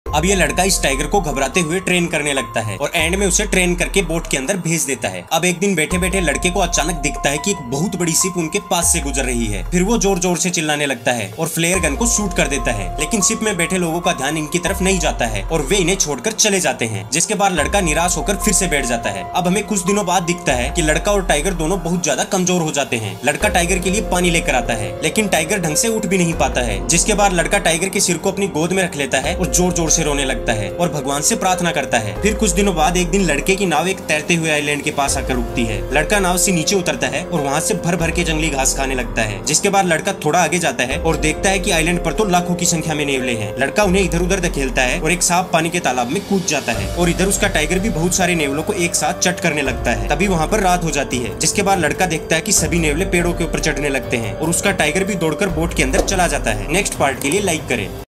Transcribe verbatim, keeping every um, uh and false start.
अब ये लड़का इस टाइगर को घबराते हुए ट्रेन करने लगता है और एंड में उसे ट्रेन करके बोट के अंदर भेज देता है। अब एक दिन बैठे बैठे लड़के को अचानक दिखता है कि एक बहुत बड़ी शिप उनके पास से गुजर रही है। फिर वो जोर जोर से चिल्लाने लगता है और फ्लेयर गन को शूट कर देता है, लेकिन शिप में बैठे लोगों का ध्यान इनकी तरफ नहीं जाता है और वे इन्हें छोड़कर चले जाते हैं, जिसके बाद लड़का निराश होकर फिर से बैठ जाता है। अब हमें कुछ दिनों बाद दिखता है कि लड़का और टाइगर दोनों बहुत ज्यादा कमजोर हो जाते हैं। लड़का टाइगर के लिए पानी लेकर आता है, लेकिन टाइगर ढंग से उठ भी नहीं पाता है, जिसके बाद लड़का टाइगर के सिर को अपनी गोद में रख लेता है और जोर जोर से रोने लगता है और भगवान से प्रार्थना करता है। फिर कुछ दिनों बाद एक दिन लड़के की नाव एक तैरते हुए आइलैंड के पास आकर रुकती है। लड़का नाव से नीचे उतरता है और वहाँ से भर भर के जंगली घास खाने लगता है, जिसके बाद लड़का थोड़ा आगे जाता है और देखता है कि आइलैंड पर तो लाखों की संख्या में नेवले हैं। लड़का उन्हें इधर उधर धकेलता है और एक साफ पानी के तालाब में कूद जाता है और इधर उसका टाइगर भी बहुत सारे नेवलों को एक साथ चट करने लगता है। तभी वहाँ पर रात हो जाती है, जिसके बाद लड़का देखता है कि सभी नेवले पेड़ों के ऊपर चढ़ने लगते हैं और उसका टाइगर भी दौड़कर बोट के अंदर चला जाता है। नेक्स्ट पार्ट के लिए लाइक करें।